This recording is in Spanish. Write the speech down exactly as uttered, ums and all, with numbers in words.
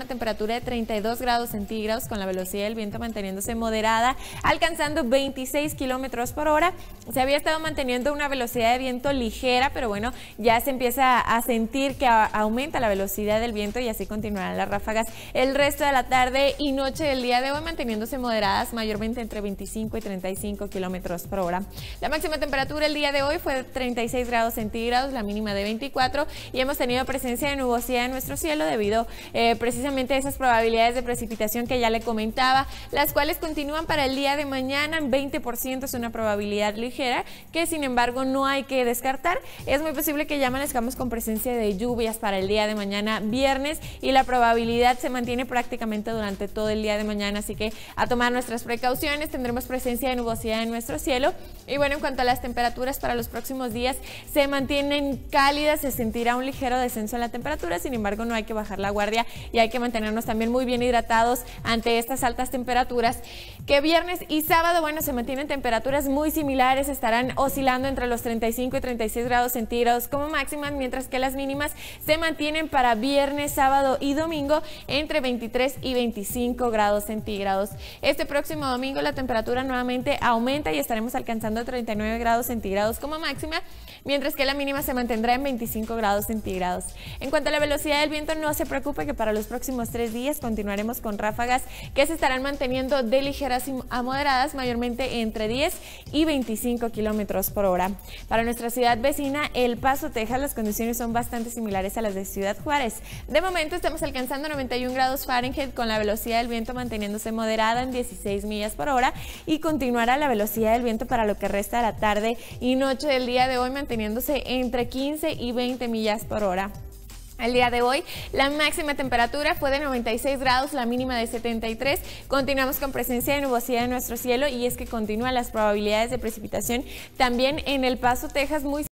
temperatura de treinta y dos grados centígrados con la velocidad del viento manteniéndose moderada, alcanzando veintiséis kilómetros por hora. Se había estado manteniendo una velocidad de viento ligera, pero bueno, ya se empieza a sentir que a, aumenta la velocidad del viento y así continuarán las ráfagas el resto de la tarde y noche del día de hoy, manteniéndose moderadas mayormente entre veinticinco y treinta y cinco kilómetros por hora. La máxima temperatura el día de hoy fue de treinta y seis grados centígrados, la mínima de veinticuatro, y hemos tenido presencia de nubosidad en nuestro cielo debido eh, precisamente a esas probabilidades de precipitación que ya le comentaba, las cuales continúan para el día de mañana. En veinte por ciento es una probabilidad ligera que sin embargo no hay que descartar. Es muy posible que ya amanezcamos con presencia de lluvias para el día de mañana viernes y la probabilidad se mantiene prácticamente durante todo el día de mañana, así que a tomar nuestras precauciones. Tendremos presencia de nubosidad en nuestro cielo y bueno, en cuanto a las temperaturas para los próximos días se mantienen cálidas, se sentirá un ligero descenso en la temperatura, sin embargo no hay que bajar la guardia y hay que mantenernos también muy bien hidratados ante estas altas temperaturas. Que viernes y sábado, bueno, se mantienen temperaturas muy similares, estarán oscilando entre los treinta y cinco y treinta y seis grados centígrados como máximas, mientras que las mínimas se mantienen para viernes, sábado y domingo entre veintitrés y veinticinco grados centígrados. Este próximo domingo la temperatura nuevamente aumenta y estaremos alcanzando treinta y nueve grados centígrados como máxima, mientras que la mínima se mantendrá en veinticinco grados centígrados. En cuanto a la velocidad del viento, no se preocupe que para los próximos tres días continuaremos con ráfagas que se estarán manteniendo de ligeras a moderadas, mayormente entre diez y veinticinco kilómetros por hora. Para nuestra ciudad vecina, El Paso, Texas, las condiciones son bastante similares a las de Ciudad Juárez. De momento estamos alcanzando noventa y un grados Fahrenheit con la velocidad del viento manteniéndose moderada en dieciséis millas por hora y continuará la velocidad del viento para lo que resta de la tarde y noche del día de hoy manteniéndose entre quince y veinte millas por hora. El día de hoy la máxima temperatura fue de noventa y seis grados, la mínima de setenta y tres. Continuamos con presencia de nubosidad en nuestro cielo y es que continúan las probabilidades de precipitación también en El Paso, Texas, muy